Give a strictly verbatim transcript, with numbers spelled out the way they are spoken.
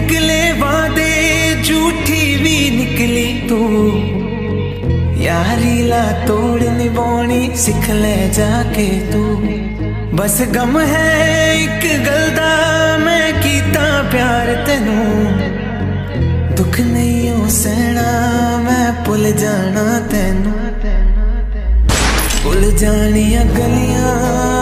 निकले वादे झूठी भी निकली तू, यारी ला तोड़ निभानी सिख ले जाके तू। बस गम है एक गलदा मैं कीता प्यार तेनू, दुख नहीं हो सहना मैं भुल जाना तेनू। भुल जानिया गलियां